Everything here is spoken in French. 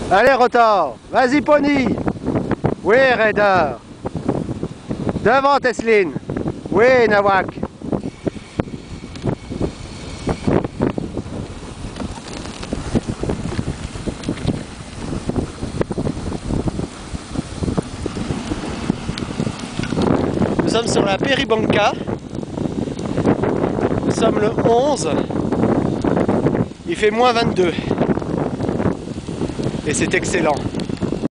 Allez, Rotor. Vas-y, Pony. Oui, Raider. Devant, Tesline. Oui, Nawak. Nous sommes sur la Péribanca. Nous sommes le 11. Il fait -22. Et c'est excellent.